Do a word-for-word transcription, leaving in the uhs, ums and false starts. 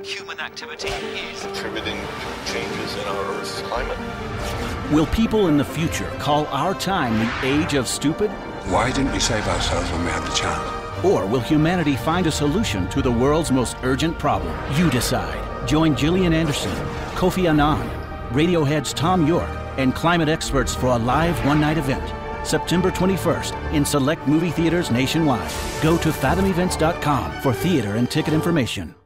human activity is contributing to changes in our Earth's climate. Will people in the future call our time the age of stupid? Why didn't we save ourselves when we had the chance? Or will humanity find a solution to the world's most urgent problem? You decide. Join Gillian Anderson, Kofi Annan, Radiohead's Tom York, and climate experts for a live one-night event, September twenty-first, in select movie theaters nationwide. Go to fathom events dot com for theater and ticket information.